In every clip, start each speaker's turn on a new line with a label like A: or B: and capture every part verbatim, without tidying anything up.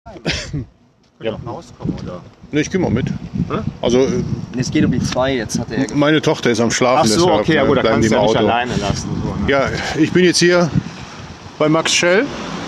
A: Ja. Rauskommen, oder?
B: Ne, ich gehe mal mit. Hm? Also,
C: es geht um die zwei, jetzt hat er.
B: Meine Tochter ist am Schlafen.
A: Ach so,
B: deshalb,
A: okay, ja gut, da
B: bleiben
A: kannst
B: die
A: du
B: im
A: ja nicht
B: Auto.
A: alleine lassen. So, ne?
B: Ja, ich bin jetzt hier bei Max Schell.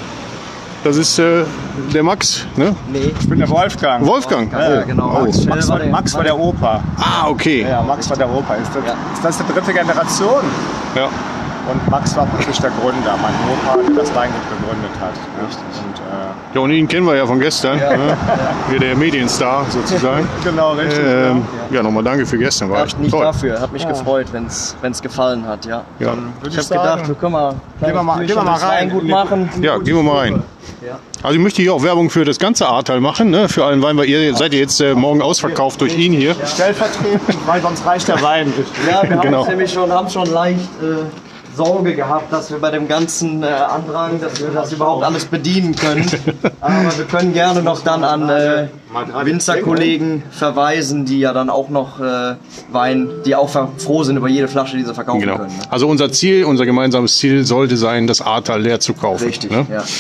B: Das ist äh, der Max, ne?
C: Nee.
A: Ich bin der Wolfgang.
B: Wolfgang?
C: Ja, ja, genau.
B: Oh.
C: Max,
A: Max, war, der, Max war der Opa.
B: Ah, okay.
A: Ja, Max war der Opa. Ist das,
C: Ja.
A: ist das die dritte Generation?
B: Ja.
A: Und Max war praktisch der Gründer, mein Opa, der das Weingut gegründet hat. Ne? Und, äh,
B: Ja, und ihn kennen wir ja von gestern.
C: Ja.
B: Ne? Hier der Medienstar sozusagen.
A: genau, richtig.
B: Ähm,
A: ja.
B: ja, nochmal danke für gestern. War
C: Ja,
B: echt
C: nicht
B: toll.
C: dafür, hat mich gefreut, wenn es gefallen hat, ja.
B: Ja.
A: Würde
C: Ich
A: ich
C: habe
A: sagen,
C: gedacht, wir können mal,
A: gehen wir mal, gehen wir mal rein.
C: gut machen.
B: Ja, gehen wir mal rein.
C: Ja.
B: Also ich möchte hier auch Werbung für das ganze Ahrtal machen, ne? Für allen Wein, weil ihr seid ihr jetzt äh, morgen ausverkauft durch ihn hier.
A: Stellvertretend, weil sonst reicht der Wein.
C: Ja, wir haben
B: Genau.
C: uns nämlich schon, haben schon leicht äh, Sorge gehabt, dass wir bei dem ganzen äh, Andrang, dass wir das überhaupt alles bedienen können. Aber wir können gerne noch dann an äh, Winzerkollegen verweisen, die ja dann auch noch äh, Wein, die auch froh sind über jede Flasche, die sie verkaufen
B: Genau.
C: können. Ne?
B: Also unser Ziel, unser gemeinsames Ziel sollte sein, das Ahrtal leer zu kaufen.
C: Richtig,
B: Ne?
C: ja, ja.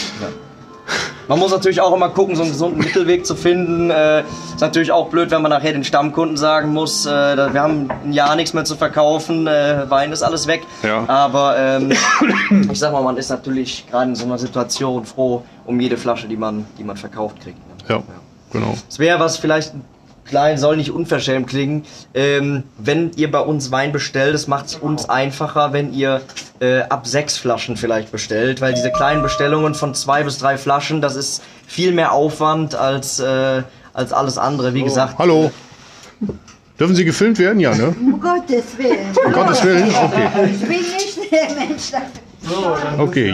C: Man muss natürlich auch immer gucken, so einen gesunden Mittelweg zu finden. Äh, ist natürlich auch blöd, wenn man nachher den Stammkunden sagen muss, äh, wir haben ein Jahr nichts mehr zu verkaufen, äh, Wein ist alles weg.
B: Ja.
C: Aber ähm, ich sag mal, man ist natürlich gerade in so einer Situation froh um jede Flasche, die man, die man verkauft kriegt. Ne?
B: Ja, genau.
C: Es wäre was vielleicht klein, soll nicht unverschämt klingen. Ähm, wenn ihr bei uns Wein bestellt, es macht es uns einfacher, wenn ihr äh, ab sechs Flaschen vielleicht bestellt, weil diese kleinen Bestellungen von zwei bis drei Flaschen, das ist viel mehr Aufwand als, äh, als alles andere. Wie gesagt.
B: Hallo. Dürfen Sie gefilmt werden? Ja, ne?
D: Um Gottes Willen.
B: Um Gottes Willen? Okay.
D: Ich bin nicht der Mensch dafür.
B: Okay.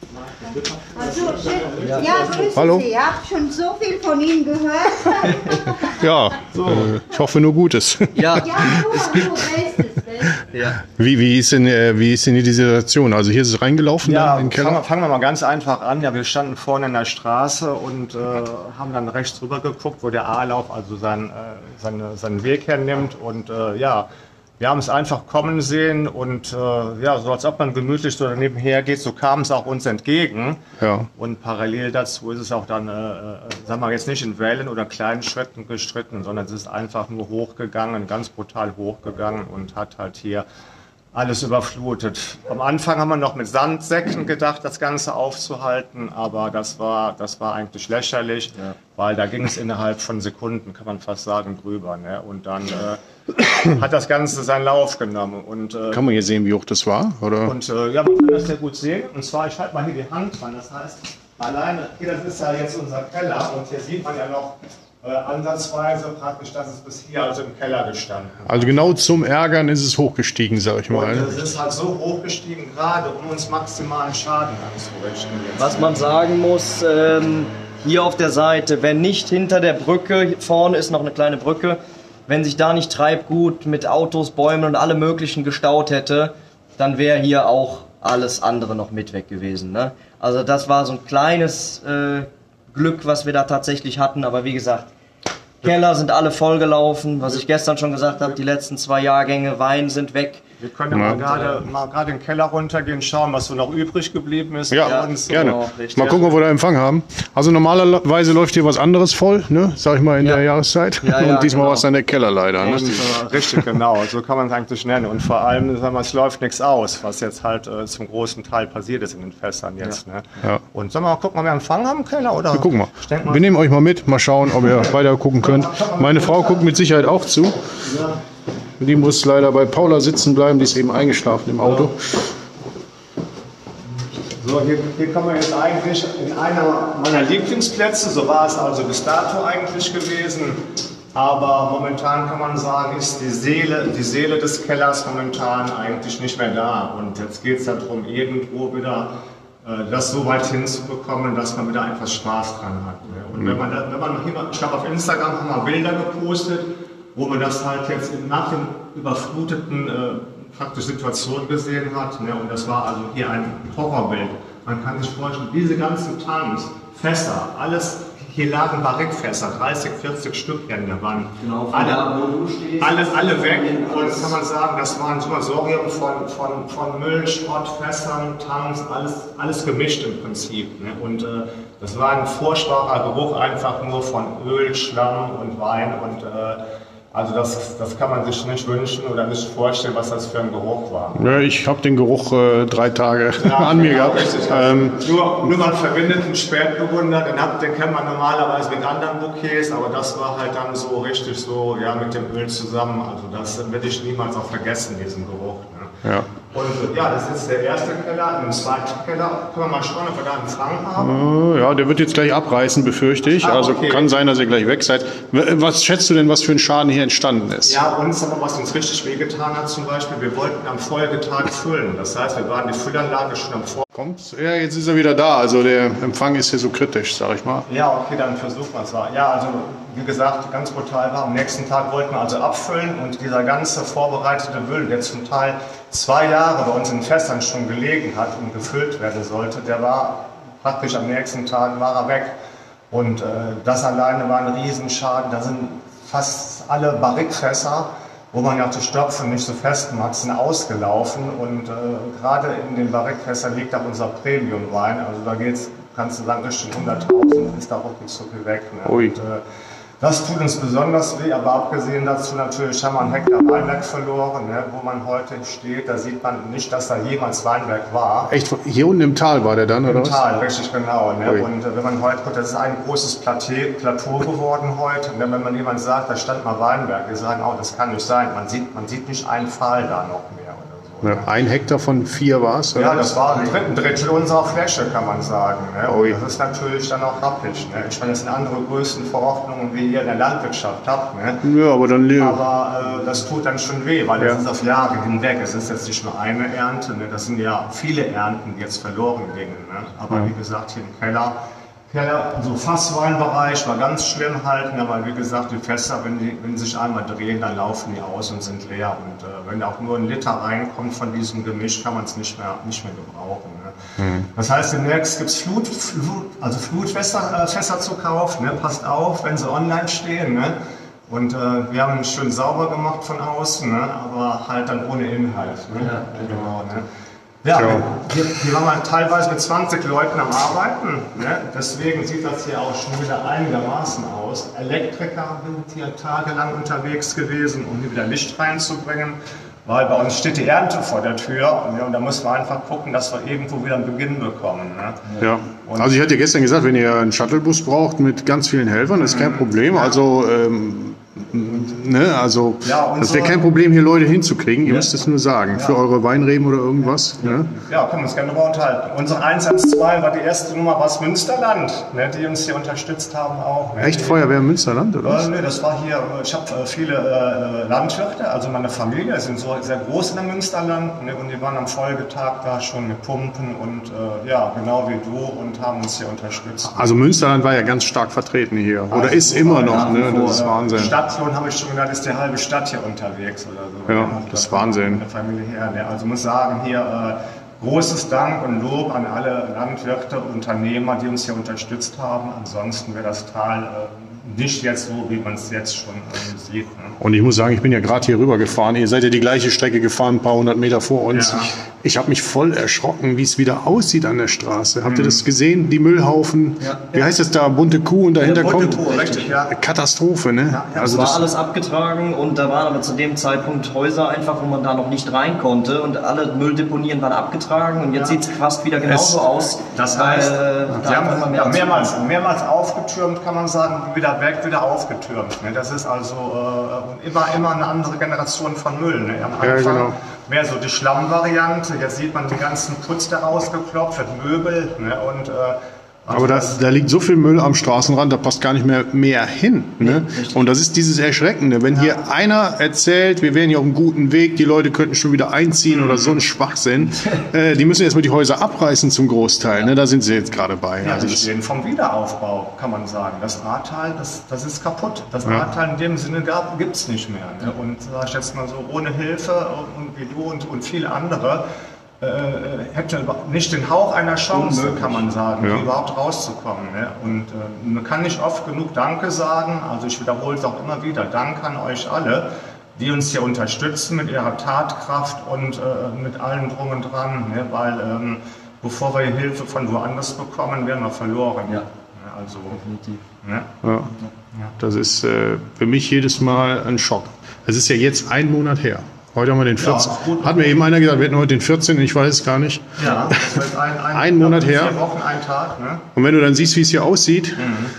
D: Also, schön. Ja, grüßen
B: Hallo.
D: Sie. Ich habe schon so viel von Ihnen gehört.
B: Ja, äh, ich hoffe nur Gutes.
C: Ja,
D: Ja, du, du weißt es, gell?
C: ja.
B: Wie, wie, ist denn, äh, wie ist denn hier die Situation? Also hier ist es reingelaufen
A: Ja,
B: dann in den
A: fangen wir,
B: Keller?
A: fangen wir mal ganz einfach an. Ja, wir standen vorne in der Straße und äh, haben dann rechts rüber geguckt, wo der A-Lauf also sein, äh, seine, seinen Weg hernimmt. Und äh, ja, wir haben es einfach kommen sehen und äh, ja, so als ob man gemütlich so daneben hergeht, so kam es auch uns entgegen.
B: Ja.
A: Und parallel dazu ist es auch dann, äh, sagen wir jetzt nicht in Wellen oder kleinen Schritten gestritten, sondern es ist einfach nur hochgegangen, ganz brutal hochgegangen und hat halt hier alles überflutet. Am Anfang haben wir noch mit Sandsäcken gedacht, das Ganze aufzuhalten, aber das war, das war eigentlich lächerlich,
C: Ja.
A: weil da ging es innerhalb von Sekunden, kann man fast sagen, drüber. Ne? Und dann äh, hat das Ganze seinen Lauf genommen. Und, äh,
B: Kann man hier sehen, wie hoch das war? Oder?
A: und äh, ja, man kann das sehr gut sehen. Und zwar, ich halte mal hier die Hand dran, das heißt, alleine, hier, das ist ja jetzt unser Keller und hier sieht man ja noch äh, ansatzweise praktisch, dass es bis hier also im Keller gestanden hat.
B: Also genau zum Ärgern ist es hochgestiegen, sag ich mal.
A: Und es ist halt so hochgestiegen, gerade um uns maximalen Schaden anzurichten. Jetzt.
C: Was man sagen muss, ähm, hier auf der Seite, wenn nicht hinter der Brücke, vorne ist noch eine kleine Brücke, wenn sich da nicht Treibgut mit Autos, Bäumen und allem Möglichen gestaut hätte, dann wäre hier auch alles andere noch mit weg gewesen. Ne? Also das war so ein kleines äh, Glück, was wir da tatsächlich hatten, aber wie gesagt, Keller sind alle vollgelaufen, was ich gestern schon gesagt habe, die letzten zwei Jahrgänge Wein sind weg.
A: Wir können ja mal gerade mal gerade in den Keller runtergehen, schauen, was so noch übrig geblieben ist.
B: Ja,
A: bei uns.
B: gerne.
C: Genau, richtig.
B: Mal gucken, ob wir da Empfang haben. Also normalerweise läuft hier was anderes voll, ne? Sag ich mal in
C: Ja.
B: der Jahreszeit.
C: Ja, ja,
B: Und diesmal
C: genau.
B: war es dann der Keller leider. Ne?
A: Und, äh, richtig, genau. So kann man es eigentlich nennen. Und vor allem, sagen wir, es läuft nichts aus, was jetzt halt äh, zum großen Teil passiert ist in den Fässern jetzt. Ne?
B: Ja.
A: Und sagen wir mal, gucken, ob wir Empfang haben im Keller? Oder?
B: Wir gucken mal.
A: Ich denk mal.
B: Wir nehmen euch mal mit, mal schauen, ob ihr weiter gucken könnt. Meine Frau guckt mit Sicherheit auch zu. Die muss leider bei Paula sitzen bleiben, die ist eben eingeschlafen im Auto.
A: So, hier, hier kommen wir jetzt eigentlich in einer meiner Lieblingsplätze, so war es also bis dato eigentlich gewesen. Aber momentan kann man sagen, ist die Seele, die Seele des Kellers momentan eigentlich nicht mehr da. Und jetzt geht es darum, irgendwo wieder äh, das so weit hinzubekommen, dass man wieder etwas Spaß dran hat. Ne? Und wenn man, wenn man hier, ich glaube auf Instagram haben wir Bilder gepostet, wo man das halt jetzt nach den überfluteten äh, praktisch Situation gesehen hat. Ne? Und das war also hier ein Horrorbild. Man kann sich vorstellen, diese ganzen Tanks, Fässer, alles hier lagen Barrikfässer, dreißig, vierzig Stück in der Wand.
C: Genau, von
A: alle,
C: da, wo du stehst.
A: alle, alle weg. Und kann man sagen, das war ein Sammelsurium von, von, von Müll, Schrott, Fässern, Tanks, alles, alles gemischt im Prinzip. Ne? Und äh, das war ein furchtbarer Geruch einfach nur von Öl, Schlamm und Wein. Und äh, also das, das kann man sich nicht wünschen oder nicht vorstellen, was das für ein Geruch war.
B: Ja, ich habe den Geruch äh, drei Tage
A: Ja,
B: an mir
A: genau,
B: gehabt.
A: richtig.
B: Ähm,
A: nur, nur man verbindet einen Spätburgunder, den, hat, den kennt man normalerweise mit anderen Bouquets, aber das war halt dann so richtig so, ja, mit dem Öl zusammen. Also das werde ich niemals auch vergessen, diesen Geruch. Ne?
B: ja.
A: Und ja, das ist der erste Keller. Im zweiten Keller können wir mal schauen, ob wir da einen Fang haben.
B: Ja, der wird jetzt gleich abreißen, befürchte ich.
A: Ah,
B: Also
A: okay.
B: kann sein, dass ihr gleich weg seid. Was schätzt du denn, was für ein Schaden hier entstanden ist?
A: Ja, uns aber was uns richtig wehgetan hat zum Beispiel, wir wollten am Folgetag füllen. Das heißt, wir waren die Füllanlage schon am Vor.
B: Kommt? Ja, jetzt ist er wieder da. Also der Empfang ist hier so kritisch, sag ich mal.
A: Ja, okay, dann versuchen wir es mal. Ja, also wie gesagt, ganz brutal war. Am nächsten Tag wollten wir also abfüllen und dieser ganze vorbereitete Müll, der zum Teil zwei Jahre bei uns in Fässern schon gelegen hat und gefüllt werden sollte, der war praktisch am nächsten Tag war er weg. Und äh, das alleine war ein Riesenschaden. Da sind fast alle Barrikfässer, wo man ja die Stopfen nicht so fest macht, sind ausgelaufen. Und äh, gerade in den Barrikfässern liegt auch unser Premium-Wein. Also da geht's, kannst du sagen, Richtung hunderttausend, ist da auch nicht so viel weg. Ne?
B: Ui.
A: Und, äh, das tut uns besonders weh, aber abgesehen dazu natürlich haben wir einen Hektar Weinberg verloren, ne, wo man heute steht. Da sieht man nicht, dass da jemals Weinberg war.
B: Echt? Hier unten im Tal war der dann, oder
A: Im
B: was?
A: Tal, richtig genau. Ne?
B: Ui.
A: Und äh, wenn man heute guckt, das ist ein großes Plateau, Plateau geworden heute. Und wenn man jemand sagt, da stand mal Weinberg, wir sagen, oh, das kann nicht sein. Man sieht, man sieht nicht einen Pfahl da noch mehr.
B: Ja, ein Hektar von vier war es, oder?
A: Ja, das war ein dritten Drittel unserer Fläche, kann man sagen. Ne?
B: Ui.
A: Und das ist natürlich dann auch happig. Ne? Ich meine, das sind andere Größenverordnungen, wie ihr in der Landwirtschaft habt. Ne?
B: Ja, aber dann...
A: Aber äh, das tut dann schon weh, weil
B: Ja.
A: das ist auf Jahre hinweg. Es ist jetzt nicht nur eine Ernte, ne? Das sind ja viele Ernten, die jetzt verloren gingen. Ne? Aber
B: Ja.
A: wie gesagt, hier im Keller, Keller, so Fassweinbereich war ganz schlimm halten, aber wie gesagt, die Fässer, wenn die wenn die sich einmal drehen, dann laufen die aus und sind leer. Und äh, wenn auch nur ein Liter reinkommt von diesem Gemisch, kann man es nicht mehr, nicht mehr gebrauchen. Ne? Mhm. Das heißt, demnächst gibt es Flut, Flut, also Flutfässer äh, Fässer zu kaufen. Ne? Passt auf, wenn sie online stehen. Ne? Und äh, wir haben es schön sauber gemacht von außen, ne? Aber halt dann ohne Inhalt. Ne?
C: Ja,
A: genau. Ne? Ja,
B: Ja.
A: hier, hier waren wir teilweise mit zwanzig Leuten am Arbeiten. Ne? Deswegen sieht das hier auch schon wieder einigermaßen aus. Elektriker sind hier tagelang unterwegs gewesen, um hier wieder Licht reinzubringen. Weil bei uns steht die Ernte vor der Tür und, ja, und da müssen wir einfach gucken, dass wir irgendwo wieder einen Beginn bekommen. Ne?
B: Ja, also ich hatte ja gestern gesagt, wenn ihr einen Shuttlebus braucht mit ganz vielen Helfern, ist kein Problem. Also, ähm, ne, also
A: Ja,
B: das
A: unsere-
B: wäre kein Problem, hier Leute hinzukriegen. Ihr
A: Ja.
B: müsst es nur sagen.
A: Ja.
B: Für eure Weinreben oder irgendwas. Ne?
A: Ja, können wir uns gerne darüber unterhalten. Unsere eins eins zwei war die erste Nummer aus Münsterland, ne, die uns hier unterstützt haben auch. Ne?
B: Echt Feuerwehr im Münsterland, oder was?
A: Äh, nee, das war hier, äh, ich habe äh, viele äh, Landwirte, also meine Familie, sind so sehr groß in der Münsterland, ne, und die waren am Folgetag da schon mit Pumpen und äh, ja, genau wie du und haben uns hier unterstützt.
B: Also Münsterland war ja ganz stark vertreten hier. Oder
A: Also
B: ist
A: so
B: immer
A: war
B: noch,
A: nach wie
B: ne?
A: vor,
B: Das ist
A: äh,
B: Wahnsinn.
A: Stadtlohn habe ich schon gedacht, ist die halbe Stadt hier unterwegs oder so.
B: Ja,
A: Ne?
B: das ist
A: kommt
B: Wahnsinn.
A: von der Familie her. Ne? Also muss sagen, hier äh, großes Dank und Lob an alle Landwirte, Unternehmer, die uns hier unterstützt haben. Ansonsten wäre das Tal äh, nicht jetzt so, wie man es jetzt schon äh, sieht. Ne?
B: Und ich muss sagen, ich bin ja gerade hier rüber gefahren. Ihr seid ja die gleiche Strecke gefahren, ein paar hundert Meter vor uns.
A: Ja.
B: Ich, ich habe mich voll erschrocken, wie es wieder aussieht an der Straße. Habt ihr das gesehen? Die Müllhaufen.
C: Ja.
B: Wie heißt das da? Bunte Kuh und dahinter
A: Bunte
B: kommt
A: Kuh, richtig, ja.
B: Katastrophe, ne?
A: ja,
B: also
C: Es war
B: das,
C: alles abgetragen und da waren aber zu dem Zeitpunkt Häuser einfach, wo man da noch nicht rein konnte und alle Mülldeponien waren abgetragen und jetzt
A: Ja.
C: sieht es fast wieder genauso
B: Es-
C: aus.
A: Das
C: weil,
A: heißt,
C: äh, da
A: sie haben
C: einfach mal
A: ja,
C: mehr
A: mehrmals, mehrmals aufgetürmt, kann man sagen, wieder weg, wieder aufgetürmt. Ne? Das ist also äh, und immer, immer eine andere Generation von Müll. Ne? Am
B: Ja,
A: Anfang
B: genau.
A: mehr so die Schlammvariante, jetzt sieht man den ganzen Putz, der rausgeklopft wird, Möbel. Ne? Und, äh, also
B: aber da, da liegt so viel Müll am Straßenrand, da passt gar nicht mehr mehr hin. Ne?
C: richtig.
B: Und das ist dieses Erschreckende. Wenn hier einer erzählt, wir wären hier auf einem guten Weg, die Leute könnten schon wieder einziehen oder so ein Schwachsinn, äh, die müssen erstmal die Häuser abreißen zum Großteil. Ne? Da sind sie jetzt gerade bei.
A: Ja,
B: Also
A: die
B: das,
A: stehen vom Wiederaufbau, kann man sagen. Das Ahrtal, das, das ist kaputt. Das
B: Ja.
A: Ahrtal in dem Sinne gibt es nicht mehr. Ne? Und sag ich jetzt mal so, ohne Hilfe und wie du und, und viele andere, äh, hätte nicht den Hauch einer Chance,
C: Unmöglich.
A: kann man sagen,
B: Ja.
A: überhaupt rauszukommen. Ne? Und äh, man kann nicht oft genug Danke sagen, also ich wiederhole es auch immer wieder, Dank an euch alle, die uns hier unterstützen mit ihrer Tatkraft und äh, mit allem drum und dran, ne? Weil ähm, bevor wir Hilfe von woanders bekommen, werden wir verloren.
C: Ja.
A: Ne? Also,
C: Definitiv.
A: ne?
B: Ja. Das ist äh, für mich jedes Mal ein Schock. Es ist ja jetzt ein Monat her. Heute haben wir den vierzehnten.
A: Ja, gut.
B: Hat mir eben einer gesagt, wir hätten heute den vierzehnten. Ich weiß es gar nicht.
A: Ja, das wird ein, ein,
B: Ein Monat her.
A: Vier Wochen, ein Tag. Ne?
B: Und wenn du dann siehst, wie es hier aussieht,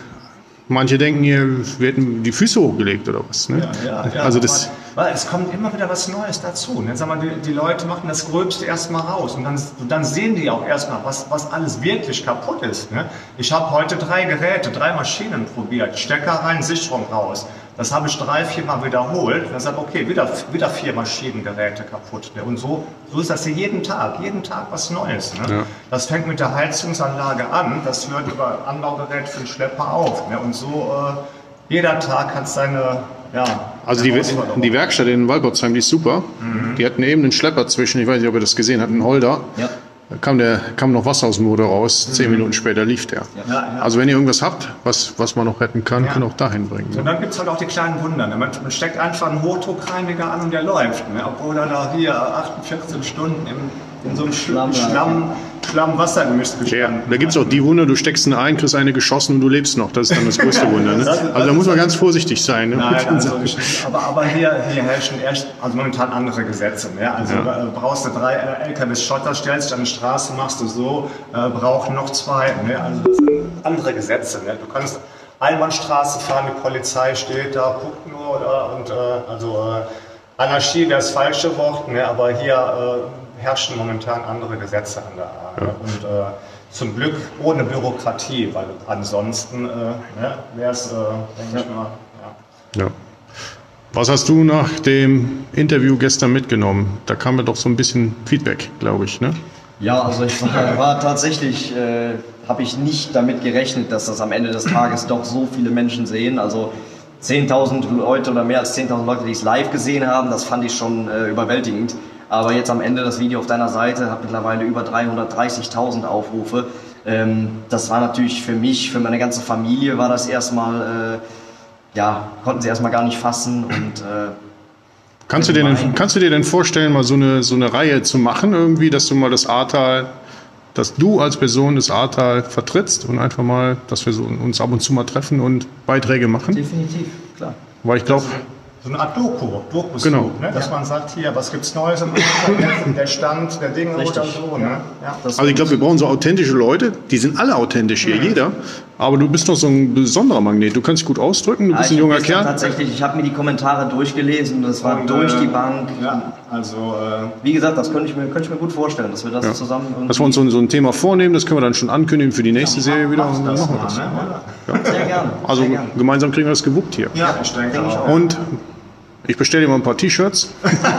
B: manche denken hier, wir hätten die Füße hochgelegt oder was. Ne?
A: Ja, ja,
B: also das,
A: aber, weil es kommt immer wieder was Neues dazu. Ne? Sag mal, die, die Leute machen das Gröbste erstmal raus und dann, und dann sehen die auch erstmal, was, was alles wirklich kaputt ist. Ne? Ich habe heute drei Geräte, drei Maschinen probiert, Stecker rein, Sicherung raus. Das habe ich drei, vier Mal wiederholt. Und dann sage ich, okay, wieder, wieder vier Maschinengeräte kaputt. Ne? Und so, so ist das hier jeden Tag, jeden Tag was Neues. Ne?
B: Ja.
A: Das fängt mit der Heizungsanlage an, das hört über Anbaugerät für den Schlepper auf. Ne? Und so äh, jeder Tag hat seine, ja,
B: also die,
A: Herausforderung.
B: die Werkstatt in Walpotsheim, die ist super. Die hatten eben einen Schlepper zwischen, ich weiß nicht, ob ihr das gesehen habt, einen Holder.
C: Ja.
B: Da kam, der, kam noch Wasser aus dem Motor raus, zehn Minuten später lief der.
A: Ja, ja.
B: Also wenn ihr irgendwas habt, was, was man noch retten kann,
A: Ja.
B: könnt ihr auch dahin bringen.
A: Und dann gibt es halt auch die kleinen Wunder. Ne? Man, man steckt einfach einen Hochdruckreiniger an und der läuft. Ne? Obwohl er da hier achtundvierzig Stunden im, in so einem Schlamm,
C: Schlamm,
A: Schlamm, Schlamm Wassergemisch
B: Ja,
A: gestanden.
B: da gibt es auch die Wunder, du steckst einen ein, kriegst eine geschossen und du lebst noch. Das ist dann das größte Wunder. Ne?
A: Das-
B: Also da muss man ganz vorsichtig sein. Ne?
A: Nein, also ich, aber, aber hier, hier herrschen echt, also momentan andere Gesetze. Ne? Also
B: Ja.
A: äh, brauchst du drei äh, L K Ws Schotter, stellst dich an die Straße, machst du so, äh, brauchen noch zwei. Ne? Also das sind andere Gesetze. Ne? Du kannst Einbahnstraße fahren, die Polizei steht da, guckt nur oder, und äh, also äh, Anarchie wäre das falsche Wort, ne? Aber hier äh, herrschen momentan andere Gesetze an der A. Ne? Und äh, zum Glück ohne Bürokratie, weil ansonsten äh, ne, wäre es, äh, denke ich mal, ja.
B: Ja. Was hast du nach dem Interview gestern mitgenommen? Da kam ja doch so ein bisschen Feedback, glaube ich. Ne?
C: Ja, also ich war, war tatsächlich, äh, habe ich nicht damit gerechnet, dass das am Ende des Tages doch so viele Menschen sehen. Also zehntausend Leute oder mehr als zehntausend Leute, die es live gesehen haben, das fand ich schon äh, überwältigend. Aber jetzt am Ende das Video auf deiner Seite hat mittlerweile über dreihundertdreißigtausend Aufrufe. Ähm, das war natürlich für mich, für meine ganze Familie war das erstmal, äh, ja, konnten sie erstmal gar nicht fassen und äh,
B: Kannst du, dir denn, kannst du dir denn vorstellen, mal so eine, so eine Reihe zu machen, irgendwie, dass du mal das Ahrtal, dass du als Person das Ahrtal vertrittst und einfach mal, dass wir so uns ab und zu mal treffen und Beiträge machen?
C: definitiv, klar.
B: Weil ich glaube,
A: So eine Art Doku, Dokus,
B: Genau.
A: ne? Dass man sagt, hier, was gibt's Neues im Internet, der Stand, der Dinge oder
C: Richtig.
A: so. Ne? Ja.
C: Das
B: also ich glaube, wir brauchen so authentische Leute, die sind alle authentisch hier, jeder. Aber du bist doch so ein besonderer Magnet. Du kannst dich gut ausdrücken, du
C: Ja,
B: bist
C: ich
B: ein junger
C: hab gestern
B: Kerl.
C: Tatsächlich, ich habe mir die Kommentare durchgelesen, das war
A: Und,
C: durch
A: äh,
C: die Bank.
A: Ja, also äh,
C: Wie gesagt, das könnte ich mir, könnte ich mir gut vorstellen, dass wir das
B: Ja.
C: zusammen irgendwie...
B: Dass wir uns so, ein- so ein Thema vornehmen, das können wir dann schon ankündigen für die nächste Serie wieder. Und dann
A: das
B: machen wir
A: mal,
B: das.
A: ne?
C: Sehr gerne.
B: Also
C: sehr gerne.
B: gemeinsam kriegen wir das gewuppt hier.
A: Ja, ich denke
C: denke ich
A: auch.
C: auch.
B: Und ich bestelle dir mal ein paar T-Shirts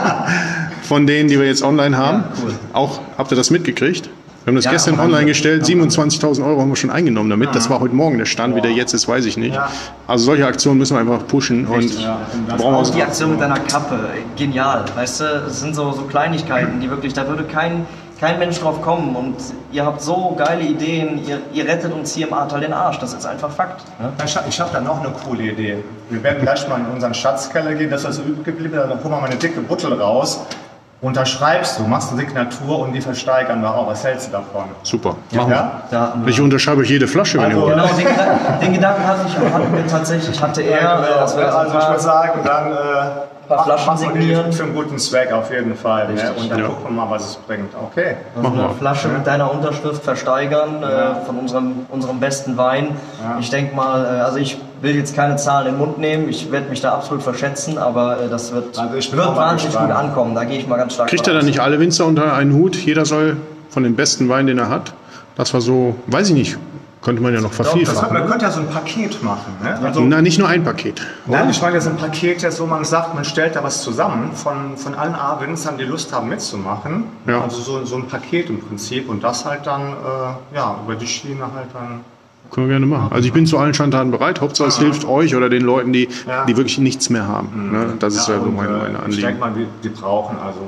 B: von denen, die wir jetzt online haben.
C: Ja, cool.
B: Auch, habt ihr das mitgekriegt? Wir haben das
C: Ja,
B: gestern
C: haben wir.
B: online gestellt,
C: Haben wir.
B: siebenundzwanzigtausend Euro haben wir schon eingenommen damit. Das war heute Morgen der Stand, wie der jetzt ist, weiß ich nicht.
A: Ja.
B: Also solche Aktionen müssen wir einfach pushen und
A: Ja, und das
B: brauchen wir
A: auch
B: uns
C: Die Aktion mit deiner Kappe, genial. Weißt du, es sind so, so Kleinigkeiten, die wirklich, da würde kein, kein Mensch drauf kommen. Und ihr habt so geile Ideen, ihr, ihr rettet uns hier im Ahrtal den Arsch. Das ist einfach Fakt. Ne?
A: Ich habe hab da noch eine coole Idee. Wir werden gleich mal in unseren Schatzkeller gehen, das was übrig geblieben ist, dann holen wir mal eine dicke Buttel raus. Unterschreibst du, machst eine Signatur und die versteigern wir auch. Was hältst du davon?
B: super. Machen wir.
A: Ja?
C: Da hatten wir-
B: Ich unterschreibe euch jede Flasche, wenn ihr
A: Also,
B: wollt.
C: Genau, den, Gedan- den Gedanken hatte ich auch, hatten wir tatsächlich, hatte er,
A: Ja,
C: äh, dass wir das
A: also ich würde sagen, dann äh,
C: paar Flaschen
A: machen wir die
C: signieren.
A: für einen guten Zweck auf jeden Fall. Ne?
C: Richtig.
A: Und dann
B: Ja.
A: gucken wir mal, was es bringt. Okay.
C: Also
B: Machen
C: eine
B: wir.
C: Flasche mit deiner Unterschrift versteigern
A: Ja.
C: äh, von unserem, unserem besten Wein.
A: Ja.
C: Ich denke mal, äh, also ich will jetzt keine Zahlen in den Mund nehmen, ich werde mich da absolut verschätzen, aber äh, das wird,
A: Also ich bin
C: wird
A: auch mal
C: wahnsinnig gut
A: gespannt.
C: ankommen, da gehe ich mal ganz stark
B: Kriegt
C: von
B: er dann
C: aus.
B: nicht alle Winzer unter einen Hut? Jeder soll von dem besten Wein, den er hat. Das war so, weiß ich nicht, könnte man ja noch
A: Doch, das,
B: vervielfachen.
A: man könnte ja so ein Paket machen. Ne? Also,
B: Na, nicht nur ein Paket.
A: Nein, ich meine, das ist ein Paket, jetzt, wo man sagt, man stellt da was zusammen von, von allen A-Winzern, die Lust haben mitzumachen.
B: Ja.
A: Also so, so ein Paket im Prinzip und das halt dann äh, ja, über die Schiene halt dann.
B: Können wir gerne machen. Also ich bin zu allen Schandtaten bereit. Hauptsache es hilft euch oder den Leuten, die,
A: Ja.
B: die wirklich nichts mehr haben. Ne? Das ist ja so
A: und,
B: mein,
A: äh,
B: meine
A: ich
B: Anliegen.
A: denke mal, die, die brauchen also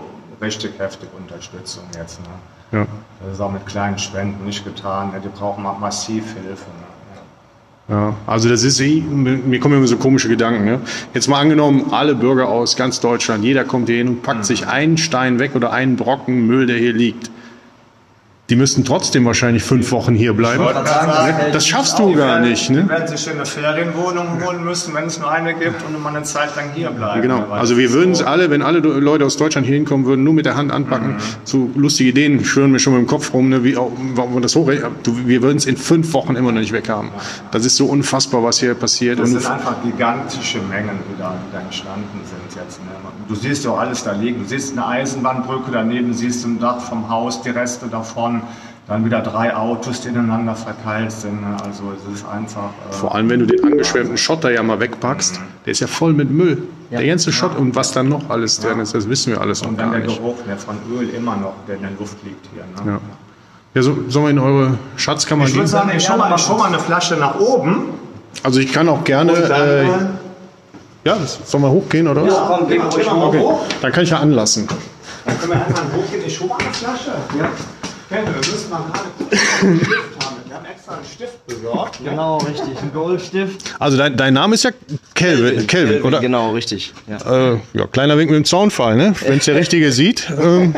A: richtig heftig Unterstützung jetzt. Ne?
B: Ja.
A: Das ist auch mit kleinen Spenden nicht getan. Ne? Die brauchen massiv Hilfe. Ne?
B: Ja, also das ist, mir kommen immer so komische Gedanken. Ne? Jetzt mal angenommen, alle Bürger aus ganz Deutschland, jeder kommt hier hin und packt mhm. sich einen Stein weg oder einen Brocken Müll, der hier liegt. Die müssten trotzdem wahrscheinlich fünf Wochen hier bleiben.
A: Sagen,
B: das schaffst du gar
A: werden,
B: nicht. Ne?
A: Die werden sich eine Ferienwohnung holen müssen, wenn es nur eine gibt und mal eine Zeit lang hier bleiben.
B: Genau. Also wir würden es alle, wenn alle Leute aus Deutschland hier hinkommen würden, nur mit der Hand anpacken. Mhm. So lustige Ideen schwören mir schon mal im Kopf rum, ne? Wie, warum das hoch, wir würden es in fünf Wochen immer noch nicht weghaben. Das ist so unfassbar, was hier passiert.
A: Das
B: und
A: sind einfach gigantische Mengen, die da, die da entstanden sind jetzt. Ne? Du siehst ja auch alles da liegen. Du siehst eine Eisenbahnbrücke, daneben siehst du ein Dach vom Haus, die Reste davon. Dann wieder drei Autos, die ineinander verkeilt sind. Also es ist einfach... Äh
B: Vor allem, wenn du den angeschwemmten Schotter ja mal wegpackst, der ist ja voll mit Müll. Ja. Der ganze Schott und was dann noch alles drin ist, das wissen wir alles noch
A: und
B: gar
A: dann der
B: nicht.
A: Geruch, der von Öl immer noch, der in der Luft liegt hier. Ne?
B: Ja. Ja, so, sollen wir in eure Schatzkammer
A: gehen? Ich würde sagen, ich schau mal, schon mal eine Flasche nach oben.
B: Also ich kann auch gerne...
A: Dann,
B: äh, ja, sollen wir hochgehen, oder was?
A: Ja, komm, gehen wir mal
B: okay.
A: hoch.
B: Dann kann ich ja anlassen.
A: Dann können wir einfach hochgehen. Ich hole mal eine Flasche. Ja. Wir müssen mal gerade einen Stift haben. Wir haben extra einen Stift besorgt.
C: Genau, richtig. Ein Goldstift.
B: Also dein, dein Name ist ja Kelvin, Kelvin, oder?
C: Genau, richtig. Ja,
B: äh, ja kleiner Wink mit dem Zaunfall, ne? Wenn es der Richtige sieht. Ähm.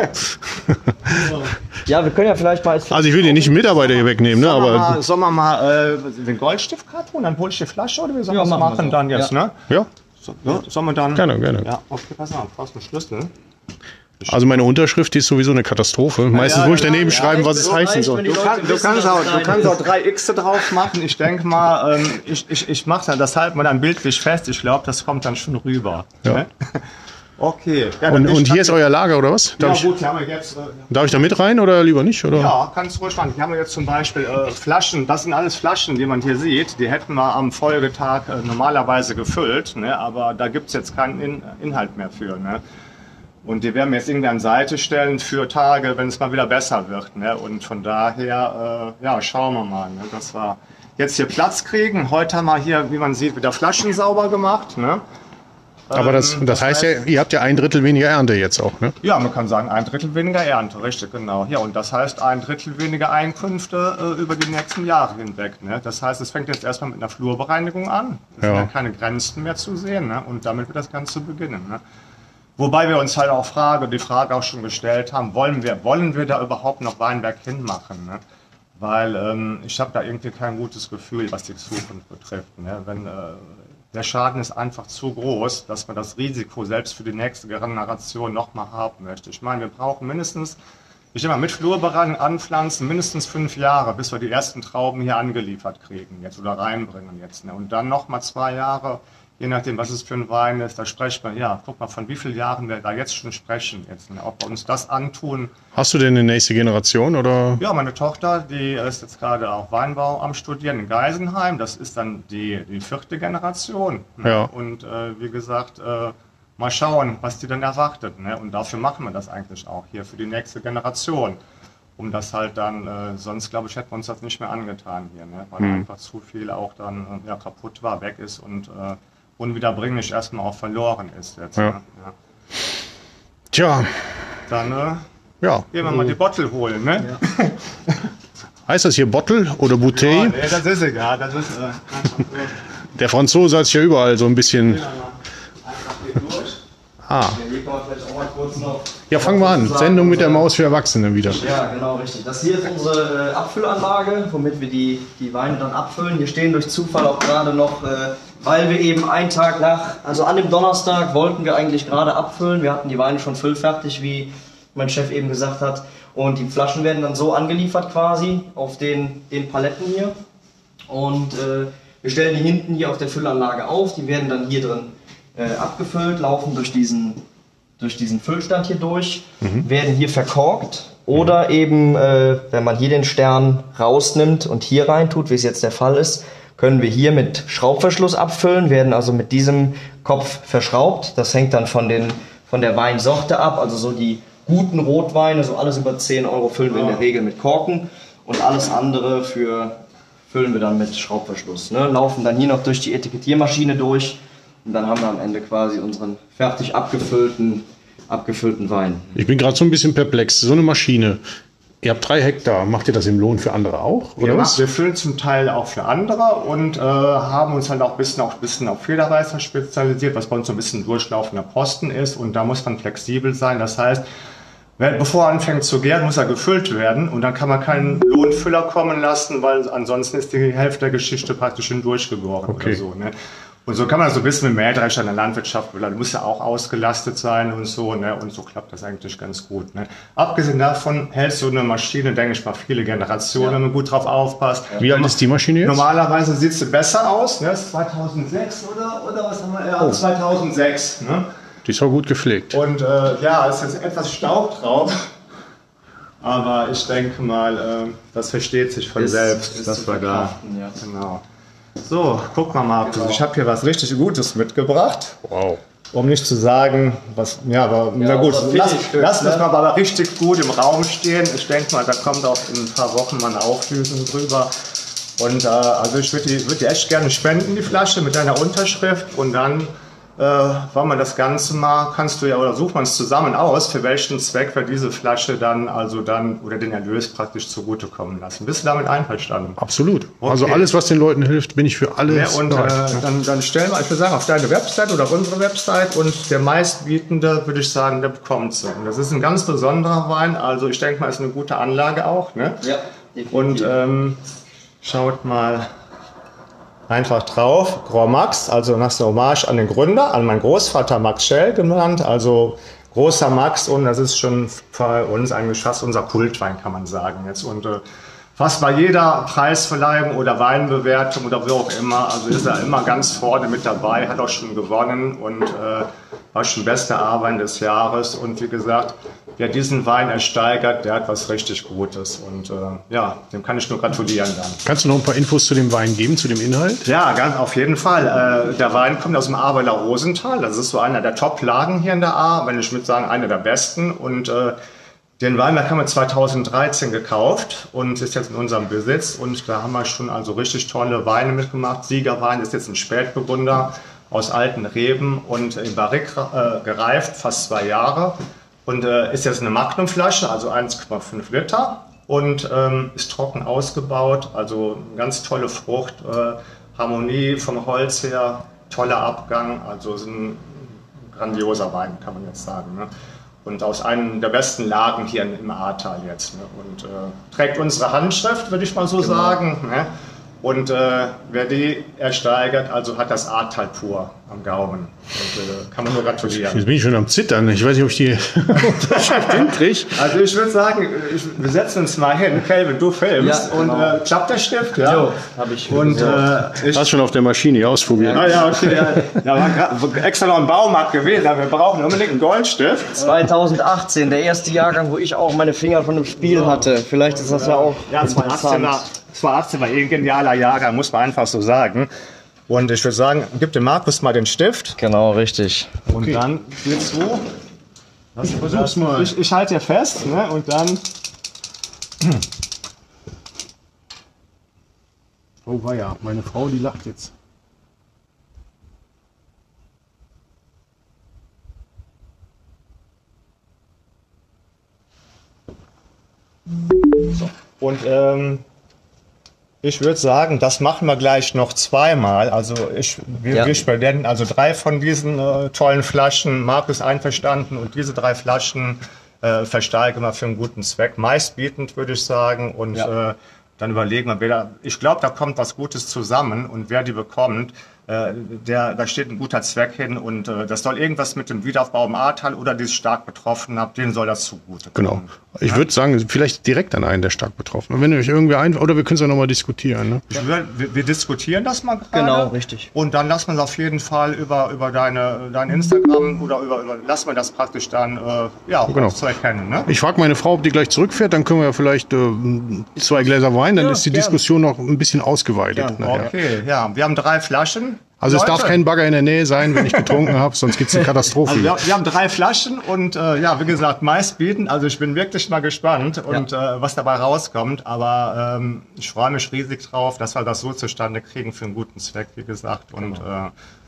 C: Ja, wir können ja vielleicht mal...
B: Also ich will dir nicht einen Mitarbeiter hier wegnehmen, ne?
A: Sollen wir
B: Aber
A: mal, sollen wir mal äh, den Goldstift gerade holen? Dann hole ich die Flasche oder wir sollen
C: Ja,
A: das
C: machen wir
A: machen
C: so.
A: dann jetzt,
C: Ja.
A: ne?
B: ja,
A: So, ja, sollen wir dann...
B: gerne, gerne.
A: Ja, okay, pass auf, du brauchst einen Schlüssel.
B: Also meine Unterschrift, die ist sowieso eine Katastrophe. Meistens
A: ja,
B: muss ich
A: ja,
B: daneben
A: ja,
B: schreiben, was es heißen
C: reicht,
B: soll.
C: wenn die
A: Du,
C: Leute
A: kann, du,
C: wissen,
A: kannst
C: dass
A: auch,
C: es
A: du
C: klein
A: kannst auch
C: ist.
A: drei X drauf machen. Ich denke mal, ähm, ich, ich, ich mache dann, das halten wir dann bildlich fest. Ich glaube, das kommt dann schon rüber.
B: Ja.
A: Ne? Okay. Ja,
B: Und,
A: dann
B: und
A: ich-
B: hier ist euer Lager, oder was?
A: Ja
B: Darf,
A: gut, hier haben wir jetzt... Äh,
B: ich, darf ich da mit rein oder lieber nicht? Oder?
A: Ja, kannst ruhig machen. Hier haben wir jetzt zum Beispiel äh, Flaschen. Das sind alles Flaschen, die man hier sieht. Die hätten wir am Folgetag äh, normalerweise gefüllt. Ne? Aber da gibt es jetzt keinen In Inhalt mehr für. Ne? Und die werden wir jetzt irgendwie an Seite stellen für Tage, wenn es mal wieder besser wird. Ne? Und von daher, äh, ja, schauen wir mal, ne? dass wir jetzt hier Platz kriegen. Heute haben wir hier, wie man sieht, wieder Flaschen sauber gemacht. Ne?
B: Aber das,
A: Ähm,
B: das heißt ja, ihr habt ja ein Drittel weniger Ernte jetzt auch, ne?
A: Ja, man kann sagen, ein Drittel weniger Ernte, richtig, genau. Ja, und das heißt ein Drittel weniger Einkünfte äh, über die nächsten Jahre hinweg. Ne? Das heißt, es fängt jetzt erstmal mit einer Flurbereinigung an. Es
B: Ja.
A: sind ja keine Grenzen mehr zu sehen, ne? Und damit wird das Ganze beginnen. Ne? Wobei wir uns halt auch Frage, die Frage auch schon gestellt haben, wollen wir, wollen wir da überhaupt noch Weinberg hinmachen? Ne? Weil ähm, ich habe da irgendwie kein gutes Gefühl, was die Zukunft betrifft. Ne? Wenn, äh, der Schaden ist einfach zu groß, dass man das Risiko selbst für die nächste Generation nochmal haben möchte. Ich meine, wir brauchen mindestens, ich immer mit Flurbereinigung anpflanzen, mindestens fünf Jahre, bis wir die ersten Trauben hier angeliefert kriegen jetzt oder reinbringen jetzt. Ne? Und dann nochmal zwei Jahre, je nachdem, was es für ein Wein ist, da sprechen wir, ja, guck mal, von wie vielen Jahren wir da jetzt schon sprechen, jetzt, ne? Ob wir uns das antun.
B: Hast du denn eine nächste Generation oder?
A: Ja, meine Tochter, die ist jetzt gerade auch Weinbau am Studieren in Geisenheim. Das ist dann die, die vierte Generation. Ne?
B: Ja.
A: Und äh, wie gesagt, äh, mal schauen, was die dann erwartet. Ne? Und dafür machen wir das eigentlich auch hier für die nächste Generation. Um das halt dann, äh, sonst glaube ich, hätten wir uns das nicht mehr angetan hier. Ne? Weil
B: Hm.
A: einfach zu viel auch dann äh, ja, kaputt war, weg ist und äh, unwiederbringlich erstmal auch verloren ist jetzt.
B: Ja.
A: Ne? Ja.
B: Tja,
A: Dann äh,
B: ja.
A: gehen wir mal die Bottle holen. Ne? Ja.
B: Heißt das hier Bottle oder Bouteille?
A: Ja, nee, das ist egal. Das ist äh, einfach nur.
B: Der Franzose hat sich ja überall so ein bisschen.
A: Einfach hier durch.
B: Ah,
C: Hier kann man vielleicht auch mal kurz noch...
B: ja, fangen wir an. Sendung mit der Maus für Erwachsene wieder.
C: Ja, genau, richtig. Das hier ist unsere äh, Abfüllanlage, womit wir die, die Weine dann abfüllen. Hier stehen durch Zufall auch gerade noch, äh, weil wir eben einen Tag nach, also an dem Donnerstag wollten wir eigentlich gerade abfüllen. Wir hatten die Weine schon füllfertig, wie mein Chef eben gesagt hat. Und die Flaschen werden dann so angeliefert quasi auf den, den Paletten hier. Und äh, wir stellen die hinten hier auf der Füllanlage auf. Die werden dann hier drin äh, abgefüllt, laufen durch diesen, durch diesen Füllstand hier durch, mhm. werden hier verkorkt. Oder eben, äh, wenn man hier den Stern rausnimmt und hier rein tut, wie es jetzt der Fall ist, können wir hier mit Schraubverschluss abfüllen, werden also mit diesem Kopf verschraubt. Das hängt dann von, den, von der Weinsorte ab, also so die guten Rotweine, so alles über zehn Euro füllen wir in der Regel mit Korken und alles andere für, füllen wir dann mit Schraubverschluss. Ne? Laufen dann hier noch durch die Etikettiermaschine durch und dann haben wir am Ende quasi unseren fertig abgefüllten abgefüllten Wein.
B: Ich bin gerade so ein bisschen perplex. So eine Maschine. Ihr habt drei Hektar. Macht ihr das im Lohn für andere auch? Oder
A: Ja,
B: was?
A: wir füllen zum Teil auch für andere und äh, haben uns halt auch ein bisschen, auch ein bisschen auf Federweißer spezialisiert, was bei uns so ein bisschen durchlaufender Posten ist. Und da muss man flexibel sein. Das heißt, wenn, bevor er anfängt zu gären, muss er gefüllt werden. Und dann kann man keinen Lohnfüller kommen lassen, weil ansonsten ist die Hälfte der Geschichte praktisch schon durchgegoren
B: Okay.
A: oder so. Ne? Und so kann man so ein bisschen mit Mähdrescher in der Landwirtschaft, weil da muss ja auch ausgelastet sein und so, ne? Und so klappt das eigentlich ganz gut. Ne? Abgesehen davon hält so eine Maschine, denke ich mal, viele Generationen, wenn man gut drauf aufpasst.
B: Wie alt ist die Maschine jetzt?
A: Normalerweise sieht sie besser aus, ne? Das ist zweitausendsechs oder, oder was haben wir? Ja,
B: Oh.
A: zweitausendsechs. Ne?
B: Die ist auch gut gepflegt.
A: Und äh, ja, es ist jetzt etwas Staub drauf. Aber ich denke mal, äh, das versteht sich von
C: Ist-
A: selbst,
C: ist
A: dass
C: zu
A: wir da.
C: verkraften, ja.
A: Genau. So, guck mal, Markus, ich habe hier was richtig Gutes mitgebracht.
B: Wow.
A: Um nicht zu sagen, was, ja, aber na gut,
C: unser
A: lass,
C: Finisstück,
A: lass das
C: ne?
A: mal aber richtig gut im Raum stehen. Ich denke mal, da kommt auch in ein paar Wochen mal eine Auflösung drüber. Und äh, also ich würde die, würd die echt gerne spenden, die Flasche, mit deiner Unterschrift. Und dann äh, wollen wir das Ganze mal, kannst du ja, oder sucht man es zusammen aus, für welchen Zweck wir diese Flasche dann, also dann, oder den Erlös praktisch zugutekommen lassen. Bist du damit einverstanden?
B: Absolut. Also
A: Okay.
B: alles, was den Leuten hilft, bin ich für alles
A: Ja, und äh,
B: bereit.
A: dann, dann stellen wir, ich würde sagen, auf deine Website oder auf unsere Website und der meistbietende, würde ich sagen, der bekommt sie. Und das ist ein ganz besonderer Wein, also ich denke mal, ist eine gute Anlage auch. Ne?
C: Ja,
A: Und ähm, schaut mal einfach drauf, Grand Max, also nach der Hommage an den Gründer, an meinen Großvater Max Schell genannt, also großer Max, und das ist schon bei uns eigentlich fast unser Kultwein, kann man sagen jetzt. Und äh, fast bei jeder Preisverleihung oder Weinbewertung oder wie auch immer, also ist er immer ganz vorne mit dabei, hat auch schon gewonnen und äh, war schon bester Wein des Jahres. Und wie gesagt, wer diesen Wein ersteigert, der hat was richtig Gutes. Und äh, ja, dem kann ich nur gratulieren dann.
B: Kannst du noch ein paar Infos zu dem Wein geben, zu dem Inhalt?
A: Ja, ganz auf jeden Fall. Äh, der Wein kommt aus dem Ahrweiler Rosental. Das ist so einer der Top-Lagen hier in der Ahr, wenn ich mit sagen, einer der besten. Und äh, den Wein, den haben wir zweitausenddreizehn gekauft und ist jetzt in unserem Besitz. Und da haben wir schon also richtig tolle Weine mitgemacht. Siegerwein ist jetzt ein Spätburgunder aus alten Reben und in Barrique äh, gereift, fast zwei Jahre. Und äh, ist jetzt eine Magnumflasche, also eins Komma fünf Liter. Und ähm, ist trocken ausgebaut, also eine ganz tolle Frucht, äh, Harmonie vom Holz her, toller Abgang, also ist ein grandioser Wein, kann man jetzt sagen. Ne? Und aus einem der besten Lagen hier im Ahrtal jetzt. Ne? Und äh, trägt unsere Handschrift, würde ich mal so sagen. Ne? Und äh, wer die ersteigert, also hat das Ahrtal pur am Gaumen. Und äh, kann man nur gratulieren.
B: Jetzt bin ich schon am Zittern. Ich weiß nicht, ob ich die Unterschrift hinkriege.
A: Also ich würde sagen, ich, wir setzen uns mal hin, Kelvin, du filmst
C: Ja, genau.
A: und äh, klappt der Stift, ja?
C: Jo, hab ich
A: Und äh, ich,
B: Hast schon auf der Maschine ausprobiert.
A: ah, ja, okay, ja, da war grad, extra noch ein Baumarkt gewesen, aber wir brauchen unbedingt einen Goldstift.
C: zweitausendachtzehn, der erste Jahrgang, wo ich auch meine Finger von dem Spiel hatte. Vielleicht ist das ja auch
A: Ja, zweitausendachtzehn war, zweitausendachtzehn war eh ein genialer Jahrgang, muss man einfach so sagen. Und ich würde sagen, gib dem Markus mal den Stift
C: Genau, richtig.
A: und dann geht's so.
B: Ich versuch's mal.
A: Ich, ich halte hier fest, ne, und dann.
B: Oh weia, meine Frau, die lacht jetzt.
A: Und ähm, ich würde sagen, das machen wir gleich noch zweimal. Also ich, wir,
C: Ja.
A: wir spenden also drei von diesen äh, tollen Flaschen. Markus einverstanden und diese drei Flaschen äh, versteigern wir für einen guten Zweck. Meistbietend würde ich sagen. Und
C: Ja.
A: äh, dann überlegen wir, wer da, ich glaube, da kommt was Gutes zusammen und wer die bekommt, äh, der, da steht ein guter Zweck hin und äh, das soll irgendwas mit dem Wiederaufbau im Ahrtal oder die es stark betroffen hat, denen soll das zugute
B: Genau.
A: kommen.
B: Ich würde sagen, vielleicht direkt an einen der stark Betroffenen. Wenn ihr euch irgendwie ein, oder wir können es ja nochmal diskutieren. Ne?
A: Ich will, wir, wir diskutieren das mal gerade.
C: Genau, richtig.
A: Und dann lassen wir es auf jeden Fall über, über deine, dein Instagram oder über, über lassen wir das praktisch dann äh, ja,
B: Genau.
A: zu erkennen. Ne?
B: Ich frage meine Frau, ob die gleich zurückfährt, dann können wir ja vielleicht äh, zwei Gläser Wein, dann
A: Ja,
B: ist die
A: gern.
B: Diskussion noch ein bisschen ausgeweitet. nachher.
A: Okay, ja, wir haben drei Flaschen.
B: Also es
A: Leute,
B: darf kein Bagger in der Nähe sein, wenn ich getrunken habe, sonst gibt es eine Katastrophe.
A: Also wir, wir haben drei Flaschen und äh, ja, wie gesagt, meistbieten. Also ich bin wirklich mal gespannt und äh, was dabei rauskommt. Aber ähm, ich freue mich riesig drauf, dass wir das so zustande kriegen für einen guten Zweck, wie gesagt. Und äh,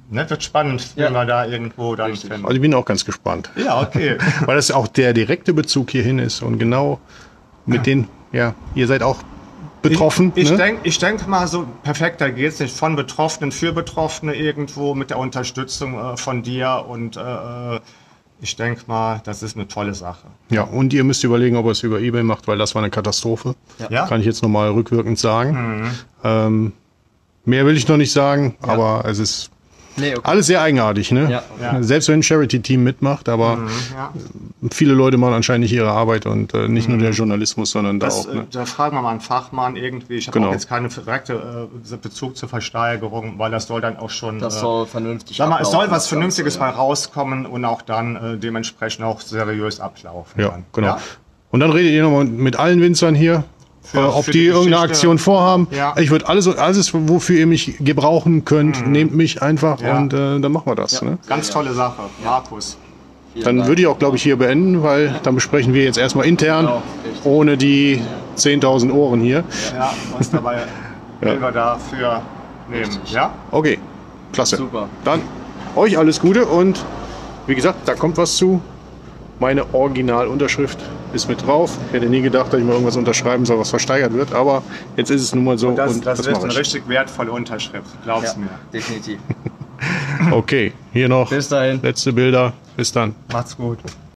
A: Ne, wird spannend,
C: Ja.
A: wenn wir da irgendwo dann finden.
B: Also ich bin auch ganz gespannt.
A: Ja, okay.
B: Weil das auch der direkte Bezug hierhin ist und genau mit den, ja, ihr seid auch betroffen.
A: Ich, ich
B: ne?
A: denke ich denk mal, so perfekter geht's nicht. Von Betroffenen für Betroffene irgendwo mit der Unterstützung äh, von dir. Und äh, ich denke mal, das ist eine tolle Sache.
B: Ja, und ihr müsst überlegen, ob ihr es über eBay macht, weil das war eine Katastrophe.
A: Ja?
B: Kann ich jetzt nochmal rückwirkend sagen.
A: Mhm.
B: Ähm, mehr will ich noch nicht sagen, aber es ist
C: Nee, okay.
B: alles sehr eigenartig. Ne?
C: Ja.
A: Ja.
B: Selbst wenn ein Charity-Team mitmacht, aber
A: Mhm, ja.
B: viele Leute machen anscheinend nicht ihre Arbeit und äh, nicht nur der Journalismus, sondern da
A: Das,
B: auch. Ne?
A: äh, da fragen wir mal einen Fachmann irgendwie. Ich habe
B: Genau.
A: auch jetzt keinen direkten äh, Bezug zur Versteigerung, weil das soll dann auch schon.
C: Das
A: äh,
C: soll vernünftig
A: Sag mal, es soll
C: ablaufen,
A: was
C: das
A: Vernünftiges
C: Ganze,
A: mal rauskommen und auch dann äh, dementsprechend auch seriös ablaufen.
B: Ja,
A: kann.
B: genau.
A: Ja?
B: Und dann redet ihr nochmal mit allen Winzern hier,
A: Für-
B: äh, ob
A: für
B: die,
A: die
B: irgendeine
A: Geschichte.
B: Aktion vorhaben.
A: Ja.
B: Ich würde alles, alles, wofür ihr mich gebrauchen könnt, nehmt mich einfach
A: Ja.
B: und äh, dann machen wir das.
C: Ja.
B: Ne?
A: Ganz tolle Sache, Markus.
C: Vielen
B: Dann
C: Dank.
B: würde ich auch, glaube ich, hier beenden, weil dann besprechen wir jetzt erstmal intern,
C: Genau, richtig.
B: ohne die zehntausend Ohren hier.
A: Ja, was dabei will wir dafür nehmen. Ja?
B: Okay, klasse.
C: Super.
B: Dann euch alles Gute und wie gesagt, da kommt was zu. Meine Originalunterschrift ist mit drauf. Ich hätte nie gedacht, dass ich mal irgendwas unterschreiben soll, was versteigert wird, aber jetzt ist es nun mal so.
A: Und das,
B: und
A: das wird
B: mache
A: eine
B: ich.
A: richtig wertvolle Unterschrift, glaub's
C: Ja,
A: mir.
C: definitiv.
B: Okay, hier noch
C: Bis dahin.
B: letzte Bilder. Bis dann.
A: Macht's gut.